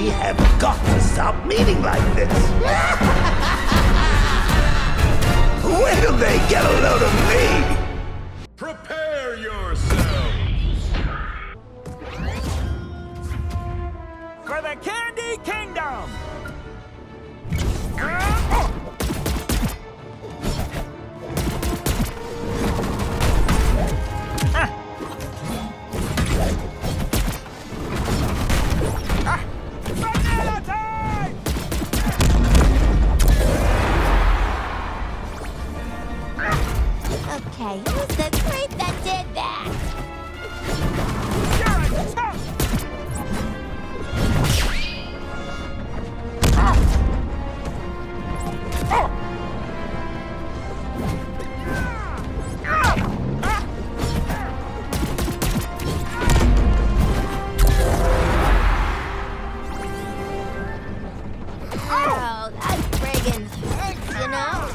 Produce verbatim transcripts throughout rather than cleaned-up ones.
have got to stop meeting like this. When do they get a load of me? Prepare yourselves! For the Candy Kingdom! Okay, who's the creep that did that? You're a tough! Oh, that friggin' hurts, you know?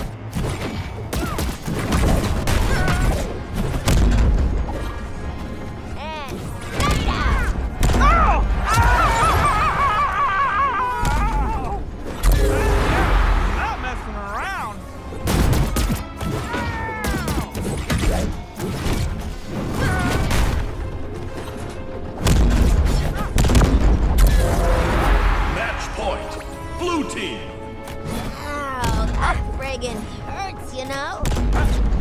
And straight out! Oh! Not messing around. Match point. Blue team. Ow, that friggin' hurts, you know?